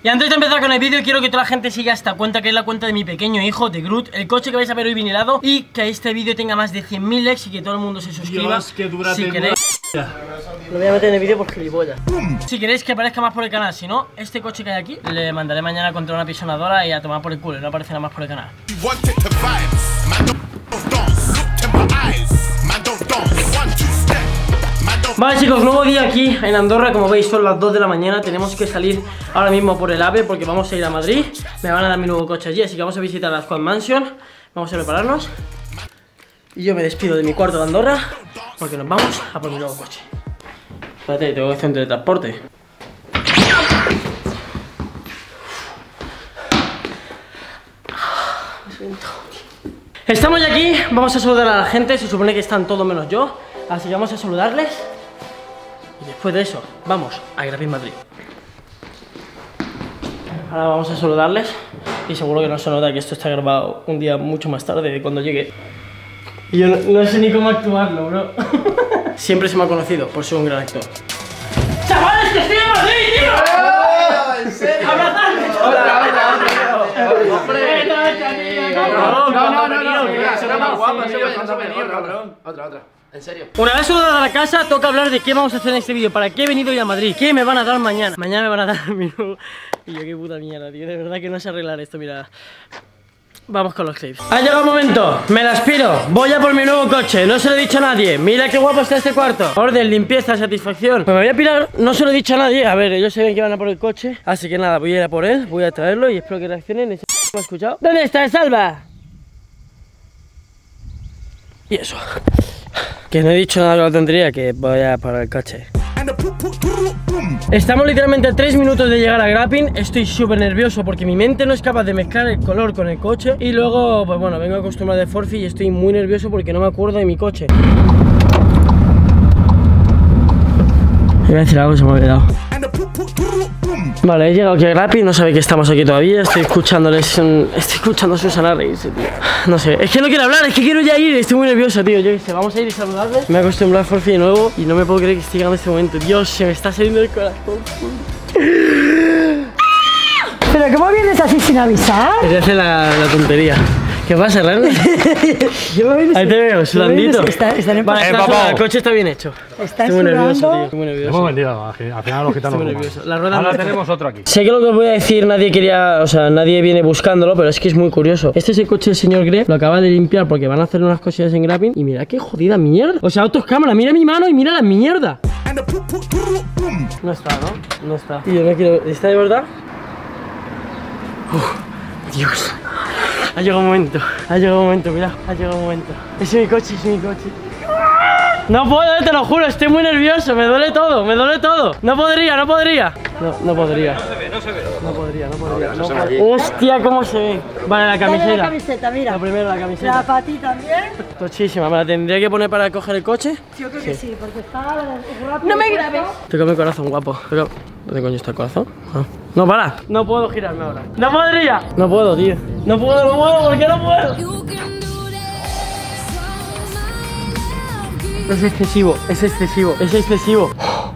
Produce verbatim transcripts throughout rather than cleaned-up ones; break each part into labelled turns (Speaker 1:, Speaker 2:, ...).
Speaker 1: Y antes de empezar con el vídeo, quiero que toda la gente siga esta cuenta, que es la cuenta de mi pequeño hijo, de Groot, el coche que vais a ver hoy vinilado, y que este vídeo tenga más de cien mil likes y que todo el mundo se suscriba.
Speaker 2: Dios, que dura
Speaker 1: si queréis. Lo voy a meter en el vídeo por gilipollas. Si queréis que aparezca más por el canal, si no, este coche que hay aquí le mandaré mañana contra una pisonadora y a tomar por el culo, no aparece nada más por el canal. Vale chicos, nuevo día aquí en Andorra. Como veis son las dos de la mañana. Tenemos que salir ahora mismo por el AVE porque vamos a ir a Madrid. Me van a dar mi nuevo coche allí, así que vamos a visitar la Squad Mansion. Vamos a prepararnos. Y yo me despido de mi cuarto de Andorra porque nos vamos a por mi nuevo coche. Espérate, tengo que hacer un teletransporte. Estamos ya aquí, vamos a saludar a la gente. Se supone que están todos menos yo, así que vamos a saludarles. Y después de eso, vamos a Graphic Madrid. Ahora vamos a saludarles. Y seguro que no se nota que esto está grabado un día mucho más tarde de cuando llegue. Y yo no, no sé ni cómo actuarlo, bro. Siempre se me ha conocido por ser un gran actor. ¡Chavales, que estoy en Madrid, tío!
Speaker 2: ¡Oh, en serio!
Speaker 1: ¡Abrazadme!
Speaker 2: ¡Otra, otra, otra! ¡Hombre!
Speaker 1: No,
Speaker 2: no, no, no, eso era más guapo, eso venía, cabrón. Otra, otra. ¿En serio?
Speaker 1: Una vez saludado a la casa, toca hablar de qué vamos a hacer en este vídeo. ¿Para qué he venido hoy a Madrid? ¿Qué me van a dar mañana? Mañana me van a dar mi nuevo... Y yo qué puta mierda, tío. De verdad que no sé arreglar esto, mira. Vamos con los clips. Ha llegado el momento, me la aspiro. Voy a por mi nuevo coche, no se lo he dicho a nadie. Mira qué guapo está este cuarto. Orden, limpieza, satisfacción. Pues me voy a pirar, no se lo he dicho a nadie. A ver, ellos saben que van a por el coche. Así que nada, voy a ir a por él, voy a traerlo y espero que reaccionen. ¿Me ha escuchado? ¿Dónde está Salva? Y eso. Que no he dicho nada de la tontería, que voy a parar el coche. Estamos literalmente a tres minutos de llegar a Graphic. Estoy súper nervioso porque mi mente no es capaz de mezclar el color con el coche. Y luego, pues bueno, vengo acostumbrado de Forfi y estoy muy nervioso porque no me acuerdo de mi coche. Voy a decir algo, se me ha olvidado. Vale, he llegado aquí a Graphic, no sabe que estamos aquí todavía. Estoy escuchándoles, un... estoy escuchando a Susana reírse, tío. No sé, es que no quiero hablar, es que quiero ya ir. Estoy muy nervioso, tío, yo qué sé, vamos a ir y saludarles. Me he acostumbrado a Forfi de nuevo y no me puedo creer que esté llegando este momento. Dios, se me está saliendo el corazón.
Speaker 3: ¿Pero cómo vienes así sin avisar?
Speaker 1: Quería hacer la, la tontería. ¿Qué pasa, Rana? Ahí te veo, sudandito.
Speaker 3: Está, está en el
Speaker 1: vale, está sudado, el coche está bien hecho.
Speaker 3: Está
Speaker 1: Estoy muy nervioso, tío. Estoy muy nervioso.
Speaker 4: Hemos vendido, al final los gitanos.
Speaker 1: Estoy muy nervioso. La rueda
Speaker 4: Ahora
Speaker 1: no
Speaker 4: tenemos otro aquí.
Speaker 1: Sé que lo que os voy a decir nadie quería, o sea, nadie viene buscándolo, pero es que es muy curioso. Este es el coche del señor Greg, lo acaba de limpiar porque van a hacer unas cosillas en Graphic. Y mira qué jodida mierda. O sea, autos cámara, mira mi mano y mira la mierda. No está, ¿no? No está. Y yo no quiero. ¿Está de verdad? Uf, Dios. Ha llegado un momento, ha llegado un momento, mira, ha llegado un momento. Ese es mi coche, ese es mi coche. No puedo, te lo juro, estoy muy nervioso, me duele todo, me duele todo. No podría, no podría. No, no podría. No se ve, no se ve. No podría, no podría. No podría. Hostia, cómo se ve. Vale, la camiseta.
Speaker 3: La camiseta, mira.
Speaker 1: Lo primero, la camiseta.
Speaker 3: La para ti también.
Speaker 1: Tochísima, ¿me la tendría que poner para coger el coche?
Speaker 3: Yo creo que sí, sí porque está...
Speaker 1: No me grabes. Toca mi corazón, guapo. Toca... ¿Dónde coño está el corazón? Ah. No, para. No puedo girarme ahora. No podría. No puedo, tío. No puedo, no puedo, ¿por qué no puedo? Es excesivo, es excesivo, es excesivo.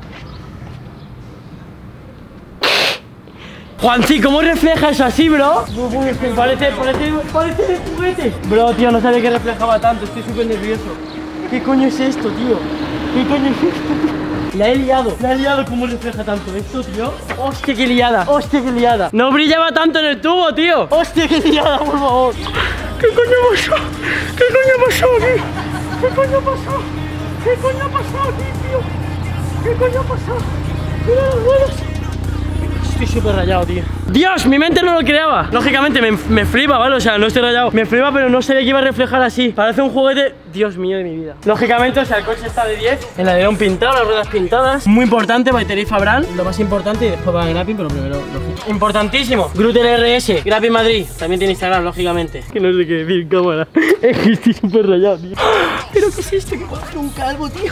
Speaker 1: Juanci, ¿cómo refleja eso así, bro? Parece, parece, parece de juguete. Bro, tío, no sabía que reflejaba tanto, estoy súper nervioso. ¿Qué coño es esto, tío? ¿Qué coño es esto? La he liado, la he liado cómo refleja tanto esto, tío. Hostia, qué liada, hostia, qué liada. No brillaba tanto en el tubo, tío. Hostia, qué liada, por favor. ¿Qué coño pasó? ¿Qué coño pasó aquí? ¿Qué coño pasó? ¿Qué coño pasó aquí, tío? ¿Qué coño pasó? Mira los vuelos. Estoy súper rayado, tío. Dios, mi mente no lo creaba. Lógicamente me, me flipa, ¿vale? O sea, no estoy rayado. Me flipa, pero no sabía que iba a reflejar así. Parece un juguete, Dios mío de mi vida. Lógicamente, o sea, el coche está de diez. El alerón pintado, las ruedas pintadas. Muy importante, batería Fabran. Lo más importante y después va a Graphic, pero primero lógico. Importantísimo. Groot L R S, Graphic Madrid. También tiene Instagram, lógicamente. Que no sé qué decir en cámara. Es que estoy súper rayado, tío. ¿Pero qué es esto? Que puedo hacer un calvo, tío.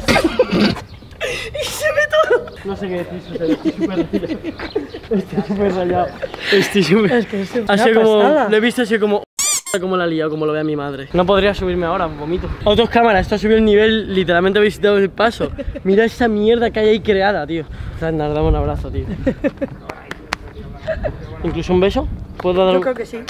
Speaker 1: Y se ve todo. No sé qué decir, o sea, estoy súper rayado. Estoy súper rayado. Estoy súper...
Speaker 3: Es que es una
Speaker 1: así como...
Speaker 3: pasada.
Speaker 1: Lo he visto así como... Como la he liado, como lo ve a mi madre. No podría subirme ahora, vomito. Otros cámaras, esto ha subido el nivel. Literalmente habéis dado el paso. Mira esa mierda que hay ahí creada, tío. Nos damos un abrazo, tío. Incluso un beso. ¿Puedo dar
Speaker 3: Yo
Speaker 1: un...
Speaker 3: creo que sí.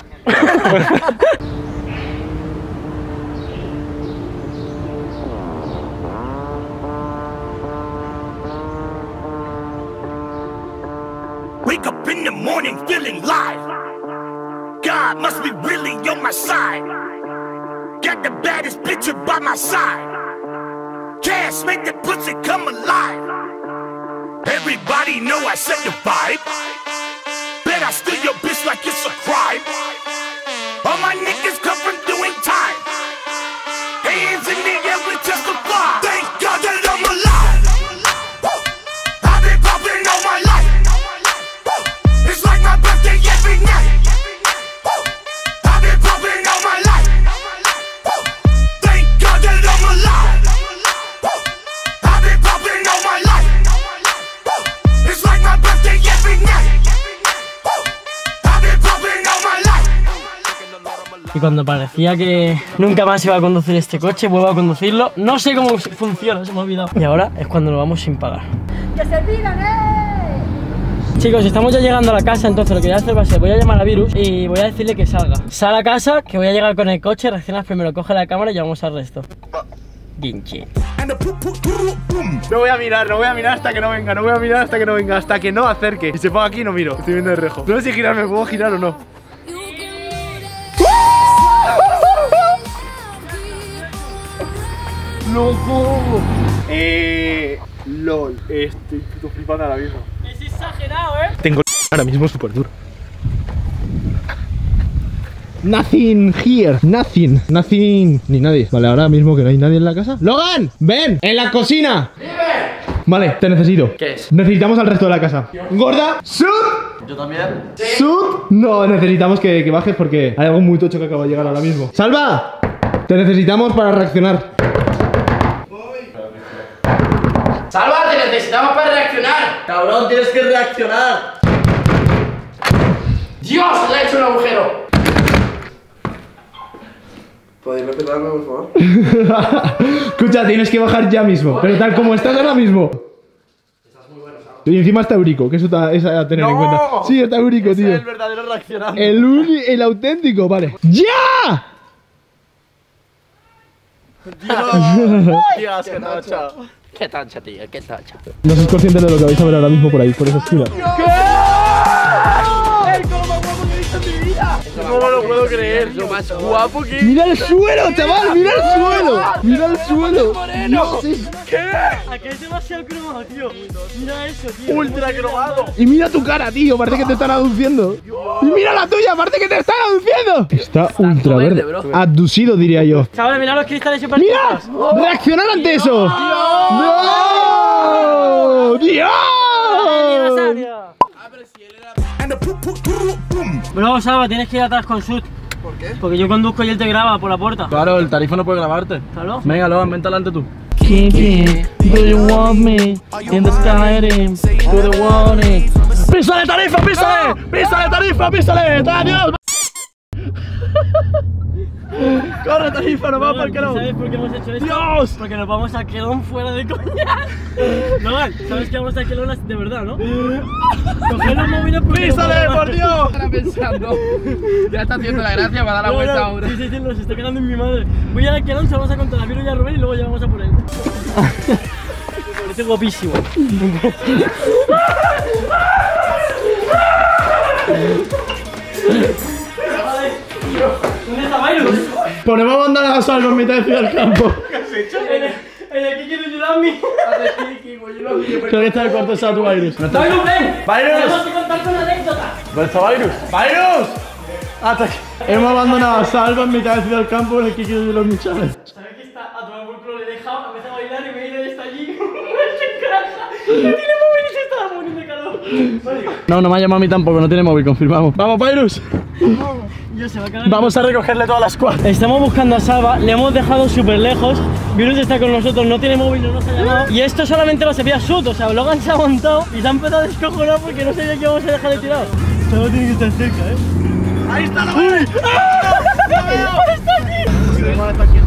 Speaker 5: Wake up in the morning feeling live. God must be really on my side. Got the baddest bitch by my side. Cash make the pussy come alive. Everybody know I set the vibe. Bet I steal your bitch like it's a crime. All my niggas come from doing time. Hands in the air we testify. Thank God that I'm alive. I've been popping all my life. It's like my birthday every night. I've been popping all my life. Thank God that I'm alive. I've been popping all my life. It's like my birthday every night. I've been popping all my life.
Speaker 1: Y cuando parecía que nunca más iba a conducir este coche, vuelvo a conducirlo. No sé cómo funciona, se me ha olvidado. Y ahora es cuando lo vamos sin pagar.
Speaker 3: ¡Que se pidan, eh!
Speaker 1: Chicos, estamos ya llegando a la casa, entonces lo que voy a hacer va a ser, voy a llamar a Virus y voy a decirle que salga. Sal a casa, que voy a llegar con el coche, reaccionas primero, coge la cámara y llevamos al resto. Guinche.
Speaker 2: No voy a mirar, no voy a mirar hasta que no venga, no voy a mirar hasta que no venga, hasta que no acerque. Y se ponga aquí no miro, estoy viendo el rejo. No sé si girarme, ¿puedo girar o no? ¡Loco! Eh... LOL, estoy puto flipando ahora mismo.
Speaker 1: Es exagerado, ¿eh?
Speaker 2: Tengo ahora mismo súper duro. Nothing here, nothing, nothing, ni nadie. Vale, ahora mismo que no hay nadie en la casa. ¡Logan! ¡Ven! ¡En la cocina! ¡Dime! Vale, te necesito.
Speaker 1: ¿Qué es?
Speaker 2: Necesitamos al resto de la casa. ¡Gorda! ¡Sud!
Speaker 1: Yo también.
Speaker 2: ¿Sud? No, necesitamos que, que bajes porque hay algo muy tocho que acaba de llegar ahora mismo. ¡Salva! Te necesitamos para reaccionar.
Speaker 6: ¡Salva! ¡Te necesitamos para reaccionar!
Speaker 1: Cabrón, tienes que reaccionar.
Speaker 6: ¡Dios! ¡Le he hecho un agujero!
Speaker 7: ¿Podéis repetirme, por favor?
Speaker 2: Escucha, tienes que bajar ya mismo. Pero tal como estás ahora mismo. Estás muy bueno, ¿sabes? Y encima está Eurico, que eso está, es a tener en cuenta. Sí, está Eurico, tío.
Speaker 1: Es el verdadero reaccionante.
Speaker 2: El, uni, el auténtico, vale. ¡Ya!
Speaker 1: Dios, qué tacha. Qué tacha, tío, qué tacha.
Speaker 2: No sois conscientes de lo que vais a ver ahora mismo por ahí, por esa esquina.
Speaker 1: No me lo puedo creer, lo más guapo que...
Speaker 2: ¡Mira el suelo, chaval! ¡Mira el suelo! ¡Mira el suelo! Dios, es-
Speaker 1: ¿Qué? Aquí es demasiado cromado, tío. Mira eso, tío.
Speaker 2: Ultra cromado. Y mira tu cara, tío, parece que te están aduciendo. Y mira la tuya, parece que te están aduciendo. Está ultra verde, abducido, diría yo.
Speaker 1: Chavales, mira los cristales super
Speaker 2: ¡Mira! ¡Reaccionar ante eso! ¡No! ¡Dios!
Speaker 1: Bro, Salva, tienes que ir atrás con Sud. ¿Por qué? Porque yo conduzco y él te graba por la puerta.
Speaker 2: Claro, el Tarifa no puede grabarte.
Speaker 1: ¿Claro?
Speaker 2: Venga, Logan, vente adelante tú.
Speaker 1: Kiki, do you want me in the Skyrim? Do you want it?
Speaker 2: ¡Písale, Tarifa, písale! ¡Písale, Tarifa, písale! ¡Adiós! ¡Corre, Tarifa, no va para el quelón!
Speaker 1: ¿Sabes por qué hemos hecho esto?
Speaker 2: ¡Dios!
Speaker 1: Porque nos vamos al quelón fuera de coña. Logan, ¿sabes que vamos al quelón de verdad, no? Coger los móviles porque...
Speaker 2: ¡Písale, por Dios!
Speaker 6: Estaba pensando. Ya está haciendo la gracia para dar la
Speaker 1: No,
Speaker 6: vuelta
Speaker 1: no,
Speaker 6: ahora.
Speaker 1: Sí, sí, sí, nos está quedando en mi madre. Voy al quelón, se vamos a contar a Viro y a Rubén y luego ya vamos a por él. Parece guapísimo. ¿Dónde está Virus?
Speaker 2: Ponemos bandana a salvo en mitad de ciudad del campo.
Speaker 1: En el, en el Kiki de Yudami.
Speaker 2: Creo que está en el cuarto de Satu Virus.
Speaker 1: ¡Virus, ven!
Speaker 2: ¡Virus!
Speaker 1: Tenemos que contarte una anécdota.
Speaker 2: ¿Dónde está Virus? ¡Virus! Hasta aquí. Hemos abandonado a Salva en mitad de ciudad del campo en el Kiki de los Michales.
Speaker 1: ¿Sabes que está a tomar por culo? Le he dejado, empecé a bailar y me he ido y está allí. En casa. No tiene móvil y se está poniendo calor.
Speaker 2: No, no me ha llamado a mí tampoco, no tiene móvil, confirmamos. ¡Vamos, Virus!
Speaker 1: Yo se va a cagar.
Speaker 2: Vamos a recogerle todas las squad.
Speaker 1: Estamos buscando a Salva, le hemos dejado súper lejos. Virus está con nosotros, no tiene móvil, no nos ha llamado. Y esto solamente lo sabía Sud, o sea, Logan se ha montado y se ha empezado a descojonar porque no sabía que íbamos a dejar de tirado. Salva tiene que estar cerca, ¿eh?
Speaker 2: ¡Ahí está la
Speaker 1: ¡Uy! ¡Ah! ¡Está aquí!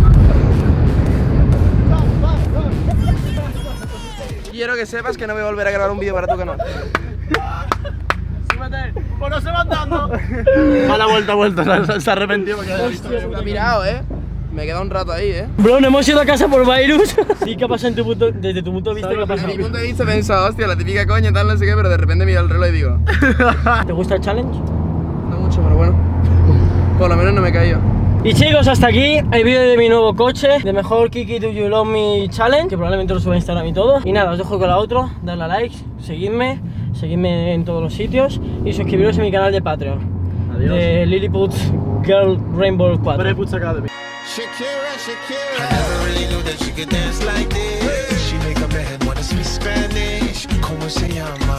Speaker 7: Quiero que sepas que no voy a volver a grabar un vídeo para tu canal.
Speaker 1: ¡Súbete!
Speaker 2: Pues no se van dando. A la vuelta, vuelta, se, se arrepentió porque había visto.
Speaker 7: Me ha mirado, eh. Me he quedado un rato ahí, eh.
Speaker 1: Bro, no hemos ido a casa por virus. Sí, ¿qué ha pasado en tu punto, desde tu punto de vista? ¿Qué ha
Speaker 7: Desde
Speaker 1: pasado?
Speaker 7: mi punto de vista he pensado, hostia, la típica coña, tal, no sé qué, pero de repente miro el reloj y digo,
Speaker 1: ¿Te gusta el challenge?
Speaker 7: no mucho, pero bueno. Por lo menos no me he caído.
Speaker 1: Y chicos, hasta aquí el vídeo de mi nuevo coche, de mejor Kiki Do You Love Me Challenge, que probablemente lo suba a Instagram y todo. Y nada, os dejo con la otra, darle a like, seguidme, seguidme en todos los sitios y suscribiros a mi canal de Patreon.
Speaker 2: Adiós.
Speaker 1: De Lilliput Girl Rainbow cuatro.
Speaker 2: Lilliput Academy.
Speaker 8: Shakira, Shakira. I never really knew that she could dance like this. She make a man wanna speak Spanish. Como se llama?